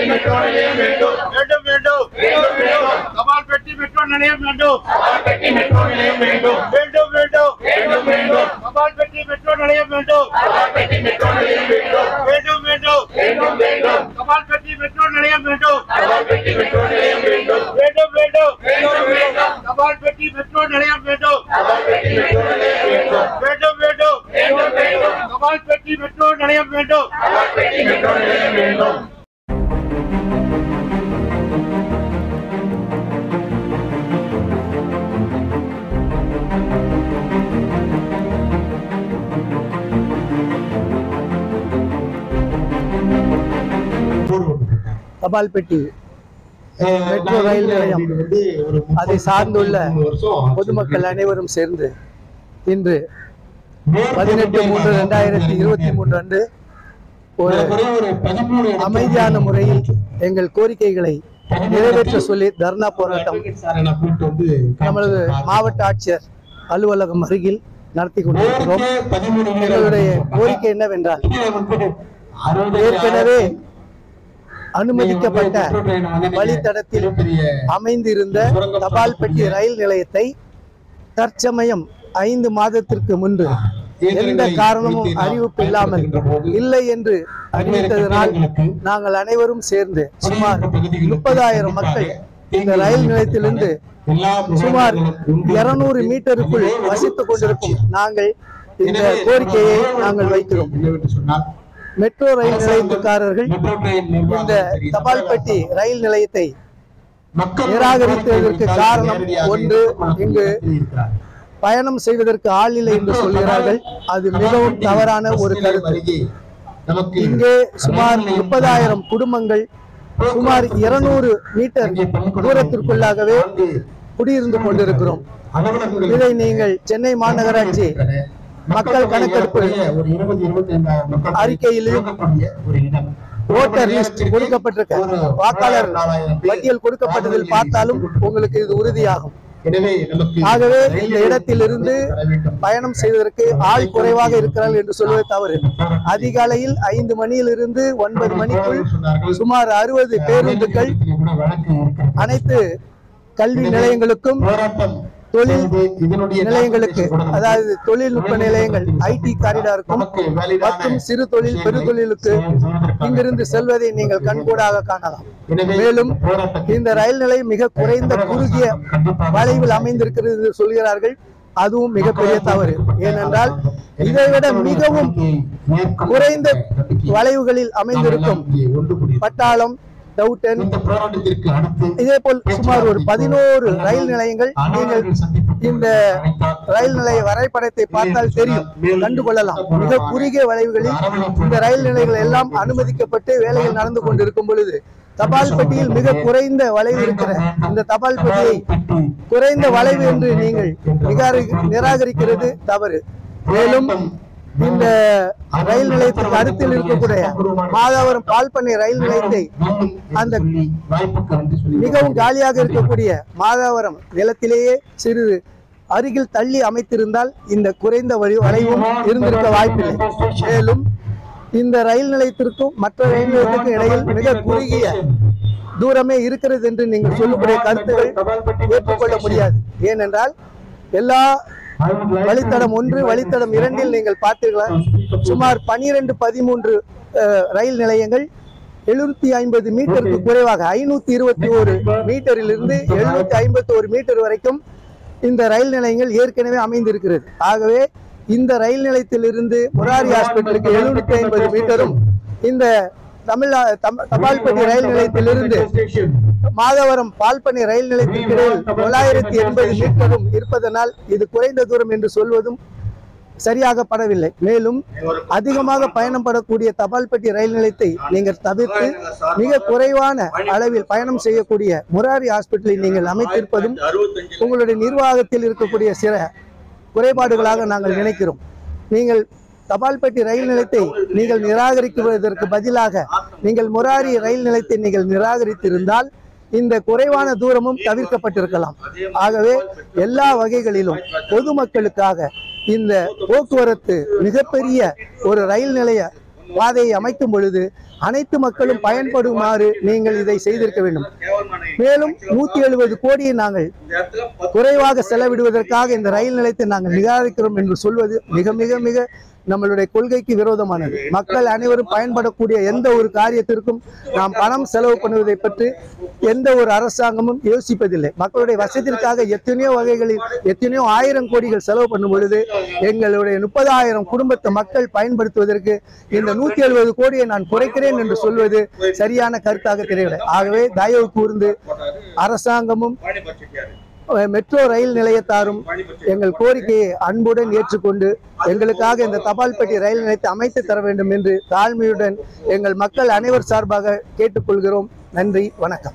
Metro நிலையம் வேண்டும் வேண்டும் வேண்டும் வேண்டும் தபால் பெட்டி மெட்ரோ நிலையம் வேண்டும் தபால் பெட்டி மெட்ரோ நிலையம் வேண்டும் வேண்டும் வேண்டும் வேண்டும் வேண்டும் தபால் பெட்டி மெட்ரோ நிலையம் வேண்டும் தபால் பெட்டி மெட்ரோ நிலையம் வேண்டும் வேண்டும் வேண்டும் வேண்டும் வேண்டும் தபால் பெட்டி மெட்ரோ நிலையம் வேண்டும் தபால் பெட்டி மெட்ரோ நிலையம் வேண்டும் வேண்டும் வேண்டும் வேண்டும் வேண்டும் தபால் பெட்டி மெட்ரோ நிலையம் வேண்டும் தபால் பெட்டி மெட்ரோ நிலையம் வேண்டும் வேண்டும் வேண்டும் வேண்டும் வேண்டும் தபால் பெட்டி மெட்ரோ நிலையம் வேண்டும் தபால் பெட்டி மெட்ரோ நிலையம் வேண்டும் தபால் பெட்டி மெட்ரோ ரயில் நிலையம் அதை சார்ந்துள்ள பொதுமக்கள் அனைவரும் சேர்ந்து இன்று 18/3/2023 அன்று ஒரு அமைதியான முறையில் எங்கள் கோரிக்கைகளை நிறைவேற்ற சொல்லி தர்ணா போராட்டம் நமது மாவட்ட ஆட்சியர் அலுவலகம் அருகில் நடத்தி கொண்டிருக்கிறோம். எங்களுடைய கோரிக்கை என்னவென்றால், ஏற்கனவே அனுமதிக்கப்பட்ட வழித்தடத்தில் அமைந்திருந்த தபால் பெட்டி ரயில் நிலையத்தை தற்சமயம் 5 மாதத்திற்கு முன்பு எந்த காரணமும் அறிவிப்பு இல்லாமல் இல்லை என்று அறிவித்ததனால் நாங்கள் அனைவரும் சேர்ந்து சுமார் 30,000 மக்கள் இந்த ரயில் நிலையத்திலிருந்து சுமார் 200 மீட்டருக்குள் வசித்துக் கொண்டிருக்கும் நாங்கள் இந்த கோரிக்கையை நாங்கள் வைக்கிறோம். மெட்ரோ ரயில் நிலையத்துக்காரர்கள் இந்த தபால் பெட்டி ரயில் நிலையத்தை நிராகரித்ததற்கு காரணம் ஒன்று, இங்கு பயணம் செய்வதற்கு ஆள் இல்லை என்று சொல்கிறார்கள். அது மிகவும் தவறான ஒரு கருத்து. இங்கே சுமார் 30,000 குடும்பங்கள் சுமார் 200 மீட்டர் தூரத்திற்குள்ளாகவே குடியிருந்து கொண்டிருக்கிறோம். இதை நீங்கள் சென்னை மாநகராட்சி மக்கள் கணக்கெடுப்பு அறிக்கையிலும் ஓட்டர் லிஸ்ட் கொடுக்கப்பட்டிருக்க வாக்காளர் பட்டியல் கொடுக்கப்பட்டதில் பார்த்தாலும் உங்களுக்கு இது உறுதியாகும். ஆகவே இந்த இடத்திலிருந்து பயணம் செய்வதற்கு ஆள் குறைவாக இருக்கிறார்கள் என்று சொல்வது தவறு. அதிகாலையில் 5 மணியிலிருந்து 9 மணிக்குள் சுமார் 60 பேருந்துகள் அனைத்து கல்வி நிலையங்களுக்கும் தொழில் நிலையங்களுக்கு, அதாவது தொழில்நுட்ப நிலையங்கள் ஐடி காரிடாருக்கும் மற்றும் சிறு தொழில் பெருதொழிலுக்கு இங்கிருந்து செல்வதை நீங்கள் கண்கூடாக காணலாம். மேலும் இந்த ரயில் நிலையம் மிக குறைந்த குறுகிய வளைவில் அமைந்திருக்கிறது என்று சொல்கிறார்கள். அதுவும் மிகப்பெரிய தவறு. ஏனென்றால் இதைவிட மிகவும் குறைந்த வளைவுகளில் அமைந்திருக்கும் பட்டாளம், டவுட்டன், இதே போல் சுமார் ஒரு 11 ரயில் நிலையங்கள் நீங்கள் இந்த ரயில் நிலைய வரைபடத்தை பார்த்தால் தெரியும், கண்டுகொள்ளலாம். மிக குறுகிய வளைவுகளில் இந்த ரயில் நிலையங்கள் எல்லாம் அனுமதிக்கப்பட்டு வேலைகள் நடந்து கொண்டிருக்கும் பொழுது தபால் பெட்டியில் மிக குறைந்த வளைவு இருக்கிற இந்த தபால் பெட்டியை குறைந்த வளைவு என்று நீங்கள் நிராகரிக்கிறது தவறு. மேலும் இந்த ரயில் நிலையத்திற்கு அருகில் இருக்கக்கூடிய மாதாவரம் பால்பண்ணை ரயில் நிலையத்தை அந்த மிகவும் காலியாக இருக்கக்கூடிய மாதாவரம் நிலத்திலேயே சிறிது அருகில் தள்ளி அமைத்திருந்தால் இந்த குறைந்த வளைவும் இருந்திருக்க வாய்ப்பில்லை. மேலும் இந்த ரயில் நிலையத்திற்கும் மற்ற ரயில் நிலையத்திற்கும் இடையில் மிக குறுகிய தூரமே இருக்கிறது என்று நீங்கள் சொல்லக்கூடிய கருத்துக்கள் ஏற்றுக்கொள்ள முடியாது. ஏனென்றால் எல்லா வழித்தடம் 1, வழித்தடம் 2 நீங்கள் பார்த்தீர்களா, சுமார் 12-13 ரயில் நிலையங்கள் 750 மீட்டருக்கு குறைவாக 521 மீட்டரிலிருந்து 751 மீட்டர் வரைக்கும் இந்த ரயில் நிலையங்கள் ஏற்கனவே அமைந்திருக்கிறது. ஆகவே இந்த ரயில் நிலையத்திலிருந்து முராரி ஹாஸ்பிட்டலுக்கு 750 மீட்டரும், இந்த தபால் பெட்டி ரயில் நிலையத்திலிருந்து மாதவரம் பால்பண்ணை ரயில் நிலையத்திற்கு இடையில் 980 மீட்டரும் இருப்பதனால் இது குறைந்த தூரம் என்று சொல்வதும் சரியாக படவில்லை. மேலும் அதிகமாக பயணம் படக்கூடிய தபால் பெட்டி ரயில் நிலையத்தை நீங்கள் தவிர்த்து மிக குறைவான அளவில் பயணம் செய்யக்கூடிய முராரி ஹாஸ்பிட்டலை நீங்கள் அமைத்திருப்பதும் உங்களுடைய நிர்வாகத்தில் இருக்கக்கூடிய சில குறைபாடுகளாக நாங்கள் நினைக்கிறோம். நீங்கள் தபால் பெட்டி ரயில் நிலையத்தை நீங்கள் நிராகரிக்குவதற்கு பதிலாக நீங்கள் முராரி ரயில் நிலையத்தை நீங்கள் நிராகரித்திருந்தால் இந்த குறைவான தூரமும் தவிர்க்கப்பட்டிருக்கலாம். ஆகவே எல்லா வகைகளிலும் பொதுமக்களுக்காக இந்த போக்குவரத்து மிகப்பெரிய ஒரு ரயில் நிலைய பாதையை அமைக்கும் பொழுது அனைத்து மக்களும் பயன்படுமாறு நீங்கள் இதை செய்திருக்க வேண்டும். மேலும் 170 கோடியை நாங்கள் குறைவாக செலவிடுவதற்காக இந்த ரயில் நிலையத்தை நாங்கள் நிராகரிக்கிறோம் என்று சொல்வது மிக மிக மிக நம்மளுடைய கொள்கைக்கு விரோதமானது. மக்கள் அனைவரும் பயன்படக்கூடிய எந்த ஒரு காரியத்திற்கும் நாம் பணம் செலவு பண்ணுவதை பற்றி எந்த ஒரு அரசாங்கமும் யோசிப்பதில்லை. மக்களுடைய வசதிக்காக எத்தனையோ வகைகளில் எத்தனையோ 1000 கோடிகள் செலவு பண்ணும் பொழுது எங்களுடைய 30,000 குடும்பத்தை மக்கள் பயன்படுத்துவதற்கு இந்த 170 கோடியை நான் குறைக்கிறேன் என்று சொல்வது சரியான கருத்தாக தெரியவில்லை. ஆகவே தயவு கூர்ந்து அரசாங்கமும் மெட்ரோ ரயில் நிலையத்தாரும் எங்கள் கோரிக்கையை அன்புடன் ஏற்றுக்கொண்டு எங்களுக்காக இந்த தபால் பெட்டி ரயில் நிலையத்தை அமைத்து தர வேண்டும் என்று தாழ்மையுடன் எங்கள் மக்கள் அனைவர் சார்பாக கேட்டுக்கொள்கிறோம். நன்றி, வணக்கம்.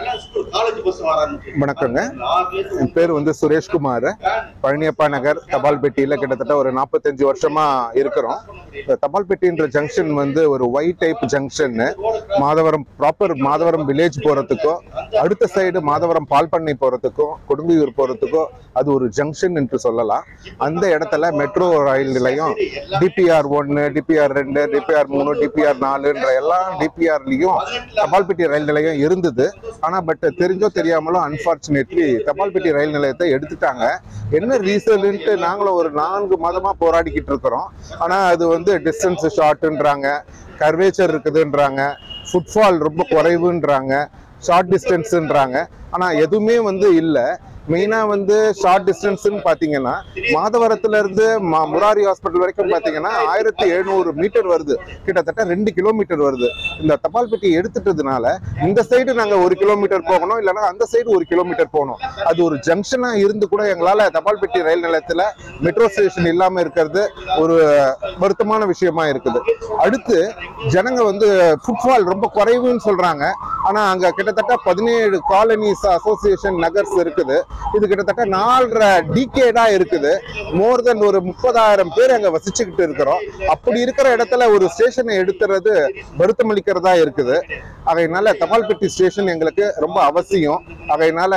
வணக்கங்க. என் பேர் சுரேஷ்குமார். பழனியப்பா நகர் தபால் பெட்டியில கிட்டத்தட்ட ஒரு 45 வருஷமா இருக்கிறோம். தபால் பெட்டின்ற ஜங்ஷன் ஒரு Y type junction. Madhavaram proper Madhavaram village போறதுக்கோ அடுத்த சைடு மாதவரம் பால் பண்ணை போறதுக்கோ கொடுங்கையூர் போறதுக்கோ அது ஒரு ஜங்ஷன் என்று சொல்லலாம். அந்த இடத்துல மெட்ரோ ரயில் நிலையம் DPR 1, DPR 2, DPR 3, DPR 4 எல்லா DPRலயும் தபால் பெட்டி ரயில் நிலையம் இருந்தது. ஆனா பட் தெரிஞ்சோ தெரியாமலோ அன்பார்ச்சுனேட்லி தபால் பெட்டி ரயில் நிலையத்தை எடுத்துட்டாங்க. என்ன ரீசன்ட்டு நாங்களும் ஒரு 4 மாதமா போராடிக்கிட்டு இருக்கிறோம். ஆனா அது டிஸ்டன்ஸ் ஷார்ட்ன்றாங்க, கர்வேச்சர் இருக்குதுன்றாங்க, ஃபுட்ஃபால் ரொம்ப குறைவுன்றாங்க, ஷார்ட் டிஸ்டன்ஸ்ன்றாங்க. ஆனா எதுவுமே இல்லை. மெயினா ஷார்ட் டிஸ்டன்ஸ்ன்னு பாத்தீங்கன்னா மாதவரத்துல இருந்து முராரி ஹாஸ்பிட்டல் வரைக்கும் பாத்தீங்கன்னா 1700 மீட்டர் வருது, கிட்டத்தட்ட 2 கிலோமீட்டர் வருது. இந்த தபால் பெட்டி எடுத்துட்டதுனால இந்த சைடு நாங்க 1 கிலோமீட்டர் போகணும், இல்லைன்னா அந்த சைடு 1 கிலோமீட்டர் போகணும். அது ஒரு ஜங்ஷனா இருந்து கூட எங்களால தபால் பெட்டி ரயில் நிலையத்துல மெட்ரோ ஸ்டேஷன் இல்லாம இருக்கிறது ஒரு வருத்தமான விஷயமா இருக்குது. அடுத்து ஜனங்க ஃபுட்ஃபால் ரொம்ப குறைவுன்னு சொல்றாங்க. ஆனா அங்க கிட்டத்தட்ட 17 காலனிஸ் அசோசியேஷன் நகர்ஸ் இருக்குது. இது கிட்டத்தட்ட 4.5 டிகேடா இருக்குது. மோர் தென் ஒரு 30,000 பேர் அங்க வசிச்சுக்கிட்டு இருக்கிறோம். அப்படி இருக்கிற இடத்துல ஒரு ஸ்டேஷனை எடுத்துறது வருத்தமளிக்கிறதா இருக்குது. அதனால தபால் பெட்டி ஸ்டேஷன் எங்களுக்கு ரொம்ப அவசியம். அதனால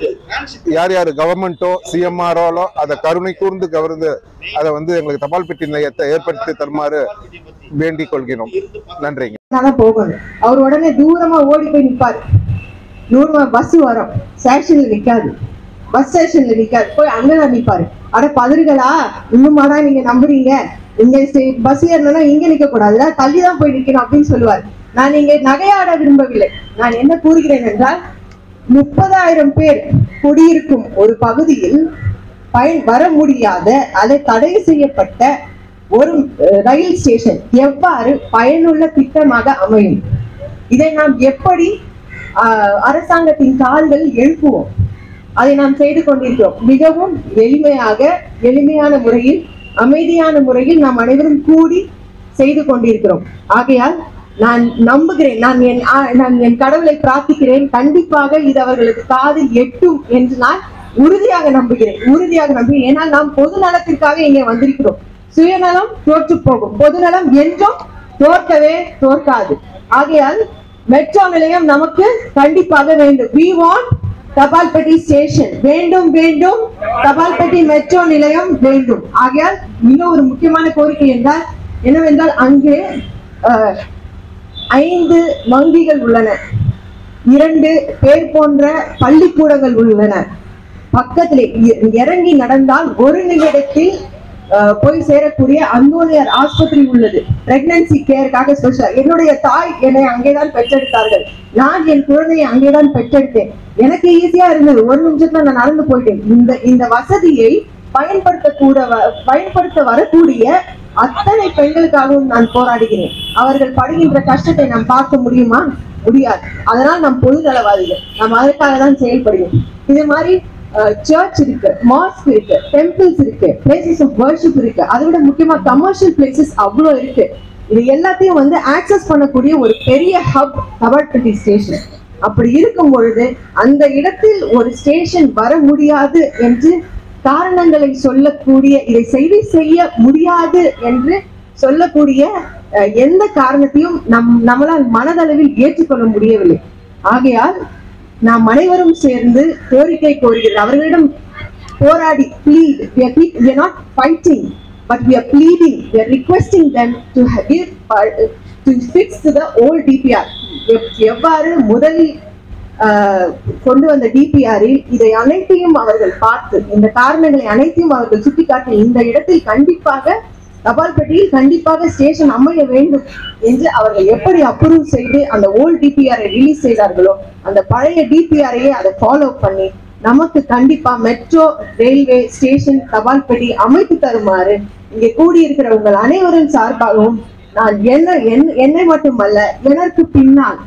யார் யார் கவர்மெண்டோ CMRO அதை கருணை கூர்ந்து கவர்ந்து அதை எங்களுக்கு தபால் பெட்டி நிலையத்தை ஏற்படுத்தி தருமாறு வேண்டிக் கொள்கிறோம். நன்றிங்க. போகணும். அவர் உடனே தூரமா ஓடி போய் நிற்பாரு. 100 பஸ் வரும், ஸ்டேஷன்ல நிக்காது, பஸ் ஸ்டேஷன்ல நிக்காது, போய் அங்கதான் நிற்பாரு. அட பதறுகளா, இன்னுமாடா நீங்க நம்புறீங்க? இங்க பஸ் ஏறணும்னா இங்க நிக்க கூடாதுல, தள்ளிதான் போய் நிக்கணும் அப்படின்னு சொல்லுவார். நான் இங்க நகையாட விரும்பவில்லை. நான் என்ன கூறுகிறேன் என்றால் 30,000 பேர் குடியிருக்கும் ஒரு பகுதியில் வர முடியாத அதை தடை செய்யப்பட்ட ஒரு ரயில் ஸ்டேஷன் எவ்வாறு பயனுள்ள திட்டமாக அமையும்? இதை நாம் எப்படி அரசாங்கத்தின் கால்கள் எழுப்புவோம்? அதை நாம் செய்து கொண்டிருக்கிறோம். மிகவும் எளிமையான முறையில், அமைதியான முறையில் நாம் அனைவரும் கூடி செய்து கொண்டிருக்கிறோம். ஆகையால் நான் நம்புகிறேன், நான் என் கடவுளை பிரார்த்திக்கிறேன், கண்டிப்பாக இது அவர்களுக்கு காதில் எட்டும் என்று நான் உறுதியாக நம்புகிறேன். ஏனால் நாம் பொது நலத்திற்காக இங்கே வந்திருக்கிறோம். சுயநலம் தோற்று போகும், பொதுநலம் என்றும் தோற்காது. ஆகையால் மெட்ரோ நிலையம் நமக்கு கண்டிப்பாக வேண்டும். We want தபால் பெட்டி ஸ்டேஷன் வேண்டும். தபால் பெட்டி மெட்ரோ நிலையம் வேண்டும். ஆகையால் மிக ஒரு முக்கியமான கோரிக்கை என்னவென்றால் அங்கே 5 வங்கிகள் உள்ளன, 2 பேர் போன்ற பள்ளிக்கூடங்கள் உள்ளன. பக்கத்திலே இறங்கி நடந்தால் 1 நிமிடத்தில் போய் சேரக்கூடிய அந்தோனியார் ஆஸ்பத்திரி உள்ளது. பிரெக்னன்சி கேருக்காக ஸ்பெஷல். என்னுடைய தாய் என்னை அங்கேதான் பெற்றெடுத்தார்கள். நான் என் குழந்தையை அங்கேதான் பெற்றெடுத்தேன். எனக்கு ஈஸியா இருந்தது. 1 நிமிஷத்துல நான் நடந்து போயிட்டேன். இந்த வசதியை பயன்படுத்த வரக்கூடிய அத்தனை பெண்களுக்காகவும் நான் போராடுகிறேன். அவர்கள் படுகின்ற கஷ்டத்தை நாம் பார்க்க முடியுமா? முடியாது. அதனால் நாம் பொதுநலவாதிகள், நாம் அதற்காக தான் செயல்படுகிறோம். இது மாதிரி சர்ச் இருக்கு, மாஸ்க் இருக்கு, டெம்பிள்ஸ் இருக்கு, பிளேசஸ் ஆஃப் வர்ஷிப் இருக்கு. அதை விட முக்கியமா கமர்ஷியல் பிளேசஸ் அவ்வளோ இருக்கு. இது எல்லாத்தையும் ஆக்சஸ் பண்ணக்கூடிய ஒரு பெரிய ஹப் தபால் பெட்டி ஸ்டேஷன். அப்படி இருக்கும் பொழுது அந்த இடத்தில் ஒரு ஸ்டேஷன் வர முடியாது என்று காரணங்களை சொல்லக்கூடிய, இதை செய்ய முடியாது என்று சொல்லக்கூடிய எந்த காரணத்தையும் நம்மளால் மனதளவில் ஏற்றுக்கொள்ள முடியவில்லை. ஆகையால் நாம் அனைவரும் சேர்ந்து கோரிக்கை கோருகிறது. அவர்களிடம் போராடி, plead, we are not fighting. but we are pleading, we are requesting them to give to fix the old DPR. எவ்வாறு முதலில் கொண்டு வந்த டிபிஆரில் இதை அனைத்தையும் அவர்கள் பார்த்து, இந்த காரணங்களை அனைத்தையும் அவர்கள் சுட்டிக்காட்டி, இந்த இடத்தில் கண்டிப்பாக தபால் பெட்டியில் கண்டிப்பாக ஸ்டேஷன் அமைய வேண்டும் என்று அவர்கள் எப்படி அப்ரூவ் செய்து அந்த ஓல்ட் டிபிஆரை ரிலீஸ் செய்தார்களோ அந்த பழைய டிபிஆரையே அதை ஃபாலோ பண்ணி நமக்கு கண்டிப்பா மெட்ரோ ரயில்வே ஸ்டேஷன் தபால் பெட்டி அமைத்து தருமாறு இங்கே கூடியிருக்கிற உங்கள் அனைவரும் சார்பாகவும் நான் என்னை மட்டுமல்ல, எனக்கு பின்னால்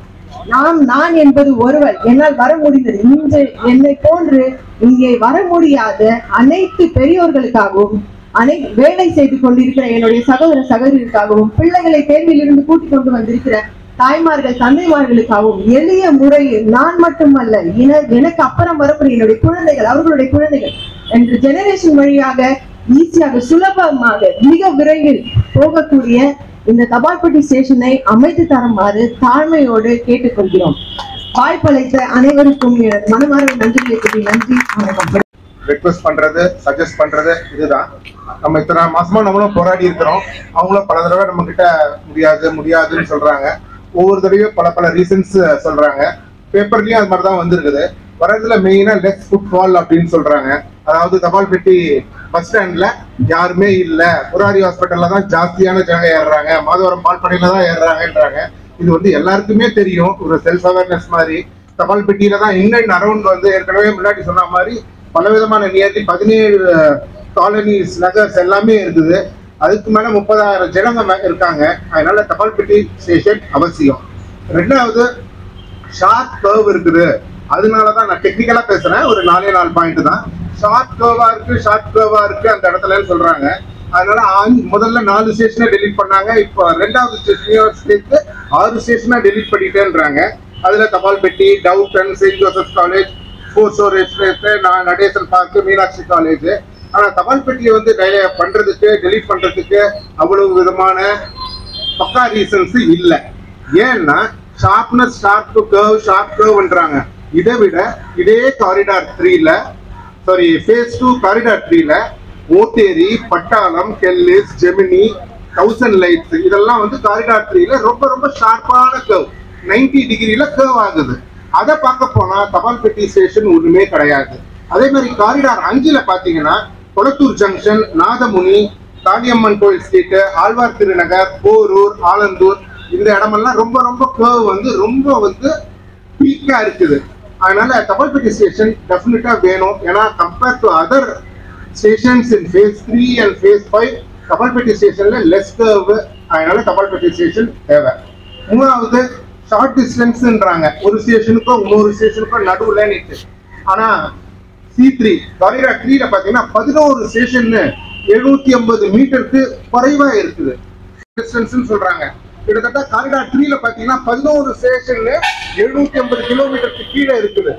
நான் என்பது ஒருவர், என்னால் வர முடிந்தது. இன்று என்னை போன்று இங்கே வர முடியாத அனைத்து பெரியோர்களுக்காகவும், வேலை செய்து கொண்டிருக்கிற என்னுடைய சகோதர சகோதரிகளுக்காகவும், பிள்ளைகளை தேர்வில் இருந்து கூட்டிக் கொண்டு வந்திருக்கிற தாய்மார்கள் தந்தைமார்களுக்காகவும் எளிய முறையில் நான் மட்டுமல்ல, எனக்கு அப்புறம் வரக்கூடிய என்னுடைய குழந்தைகள், அவர்களுடைய குழந்தைகள் என்ற ஜெனரேஷன் வழியாக ஈஸியாக சுலபமாக மிக விரைவில் போகக்கூடிய இந்த தபால் பெட்டி ஸ்டேஷனை அமைத்து தருமாறு தாழ்மையோடு கேட்டுக்கொள்கிறோம். வாய்ப்பளித்த அனைவருக்கும் மனமார்ந்த நன்றிகளை கூறி நன்றி, வணக்கம். ரெக்வெஸ்ட் பண்றது, சஜஸ்ட் பண்றது இதுதான். நம்ம இத்தனை மாசமா நம்மளும் போராடி இருக்கிறோம். அவங்களும் பல தடவை நம்ம கிட்ட முடியாதுன்னு சொல்றாங்க. ஒவ்வொரு தடவையும் பல ரீசன்ஸ் சொல்றாங்க. பேப்பர்லயும் அது மாதிரிதான் வந்திருக்குது. வரதுல மெயினா லெஸ் ஃபுட்ஃபால் அப்படின்னு சொல்றாங்க. அதாவது தபால் பெட்டி பஸ் ஸ்டாண்ட்ல யாருமே இல்ல, முராரி ஹாஸ்பிட்டல்ல தான் ஜாஸ்தியான ஜனங்க ஏறுறாங்க, மாதவரம் பால்படையில தான் ஏறுறாங்கன்றாங்க. இது வந்து எல்லாருக்குமே தெரியும். ஒரு செல்ஃப் அவேர்னஸ் மாதிரி தபால் பெட்டியில தான் இன்னும் அரௌண்ட் வந்து ஏற்கனவே முன்னாடி சொன்ன மாதிரி பலவிதமான நியர்லி 17 காலனிஸ் நகர்ஸ் எல்லாமே இருக்குது. அதுக்கு மேல 30,000 ஜனங்க இருக்காங்க. அதனால தபால் பெட்டி ஸ்டேஷன் அவசியம். ரெண்டாவது ஷார்ட் கர்வ் இருக்குது. அதனாலதான் நான் டெக்னிக்கலா பேசுறேன். ஒரு 4 பாயிண்ட் தான். ஷார்ட் கர்வா இருக்கு அந்த இடத்துல சொல்றாங்க. அதனால முதல்ல 4 ஸ்டேஷனை டெலீட் பண்ணாங்க. இப்போ 2வது ஸ்டேஷனையும் சேர்த்து 6 ஸ்டேஷனா டெலீட் பண்ணிட்டேன்றாங்க. அதுல Thapal Petti, Doveton, saint Joseph college, foreshore express, Nadesan park, Meenakshi college. ஆனா தபால் பெட்டியை வந்து டெலீட் பண்றதுக்கு அவ்வளவு விதமான பக்கா ரீசன்ஸ் இல்லை. ஏன்னா ஷார்ப்னஸ், ஷார்ப் கர்வ்ன்றாங்க. இதை விட இதே காரிடார் 3ல ஃபேஸ் 2 காரிடார் 3ல ஓத்தேரி, பட்டாளம், கெல்லிஸ், ஜெமினி, 1000 லைட்ஸ் இதெல்லாம் வந்து காரிடார் 3ல ரொம்ப ஷார்ப்பான கர்வ், 90 டிகிரில கர்வ் ஆகுது. அதை பார்க்க போனா தபால் பெட்டி ஸ்டேஷன் ஒண்ணுமே கிடையாது. அதே மாதிரி காரிடார் 5ல பாத்தீங்கன்னா கொளத்தூர் ஜங்ஷன், நாதமுனி, காளியம்மன் கோயில் ஸ்ட்ரீட், ஆழ்வார் திருநகர், போரூர், ஆலந்தூர் இந்த இடமெல்லாம் ரொம்ப கர்வ் வந்து ரொம்ப பீக்கா இருக்குது. அதனால தபால் பெட்டி ஸ்டேஷன் டெஃபினட்டா வேணும். ஏன்னா compare to other stations in phase 3 and phase 5 Thapal பெட்டி ஸ்டேஷன்ல லெஸ் கர்வ். அதனால தபால் பெட்டி ஸ்டேஷன் தேவை. மூணாவது ஷார்ட் டிஸ்டன்ஸ்ன்றாங்க. ஒரு ஸ்டேஷனுக்கும் இன்னொரு ஸ்டேஷனுக்கும் நடுவுல நிற்கு. ஆனா C3 காரிடார் 3ல பாத்தீங்கன்னா 11 ஸ்டேஷன் 750 மீட்டருக்கு குறைவா இருக்குது டிஸ்டன்ஸ் சொல்றாங்க. கிட்டத்தட்ட காரிடார் 3ல பாத்தீங்கன்னா 11 ஸ்டேஷன் 750 கிலோமீட்டருக்கு கீழே இருக்குது.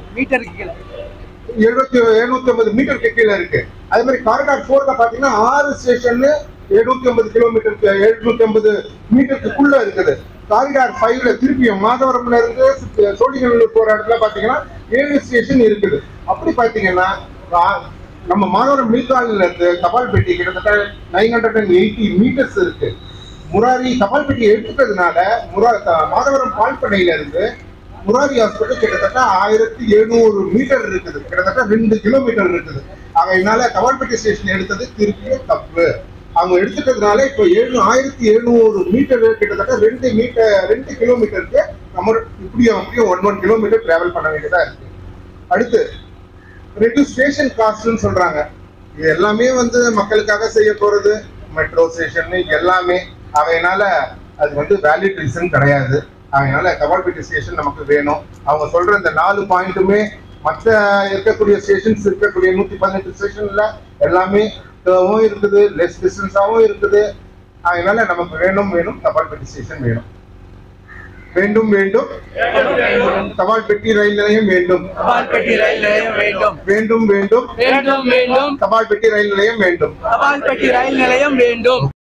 750 மீட்டருக்கு கீழே இருக்கு. அதே மாதிரி காரிடார் 4ல பாத்தீங்கன்னா 6 ஸ்டேஷன் 750 கிலோமீட்டருக்கு 750 மீட்டருக்குள்ள இருக்குது. காரிடார் 5ல திருப்பியும் மாதவரம்ல இருந்து சோழிங்கநல்லூர் போற இடத்துல பாத்தீங்கன்னா 7 ஸ்டேஷன் இருக்குது. அப்படி பாத்தீங்கன்னா நம்ம மாதவரம் மில்காலில இருந்து தபால் பெட்டி கிட்டத்தட்ட 980 மீட்டர்ஸ் இருக்கு. முராரி தபால் பெட்டி எடுத்துட்டதுனால மாதவரம் பால்படையில இருந்து முராரி ஹாஸ்பிட்டல் கிட்டத்தட்ட 1700 மீட்டர் இருக்குது. கிட்டத்தட்ட 2 கிலோமீட்டர் இருக்குது. அதனால தபால் பெட்டி ஸ்டேஷன் எடுத்தது திருப்பியும் தப்பு. அவங்க எடுத்துட்டதுனால இப்போ 1700 மீட்டர் கிட்டத்தட்ட 2 கிலோமீட்டருக்கு நம்ம இப்படியும் 1 கிலோமீட்டர் டிராவல் பண்ண வேண்டியதா இருக்கு. அடுத்து ரெஜிஸ்ட்ரேஷன் காஸ்ட்னு சொல்றாங்க. இது எல்லாமே மக்களுக்காக செய்ய போறது மெட்ரோ ஸ்டேஷன் எல்லாமே. அதனால அது வேலிட் ரீசன் கிடையாது. அதனால தபால் பெட்டி ஸ்டேஷன் நமக்கு வேணும். அவங்க சொல்ற இந்த 4 பாயிண்ட்டுமே மற்ற இருக்கக்கூடிய ஸ்டேஷன்ஸ் இருக்கக்கூடிய 118 ஸ்டேஷன்ல எல்லாமே இருக்குது, லெஸ் டிஸ்டன்ஸாவும் இருக்குது. அதனால நமக்கு வேணும் தபால் பெட்டி ஸ்டேஷன் வேணும். வேண்டும் தபால் பெட்டி ரயில் நிலையம் வேண்டும். வேண்டும் தபால் பெட்டி ரயில் நிலையம் வேண்டும்.